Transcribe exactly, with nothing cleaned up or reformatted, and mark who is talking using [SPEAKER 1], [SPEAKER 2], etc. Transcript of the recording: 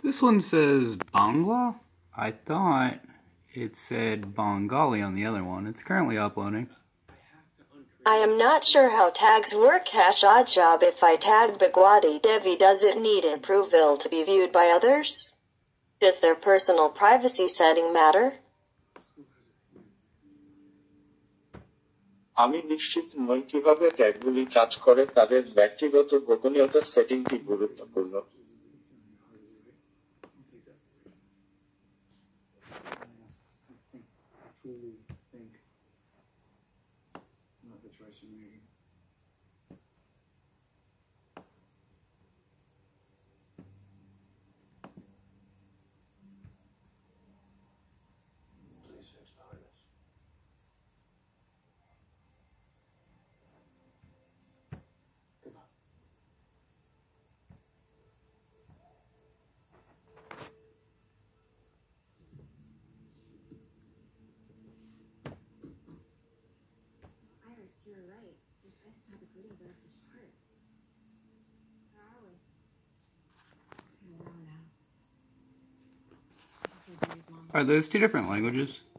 [SPEAKER 1] This one says Bangla? I thought it said Bengali on the other one. It's currently uploading.
[SPEAKER 2] I am not sure how tags work. Hash odd job. If I tag Bhagwati Devi, does it need approval to be viewed by others? Does their personal privacy setting matter?
[SPEAKER 3] আমি নিশ্চিত নই কিভাবে ট্যাগগুলি কাজ করে। তাদের ব্যক্তিগত গোপনীয়তা সেটিংটি গুরুত্বপূর্ণ।
[SPEAKER 4] You're right. These isotopic readings are off the chart. Where are we? In the nuances.
[SPEAKER 1] Are those two different languages?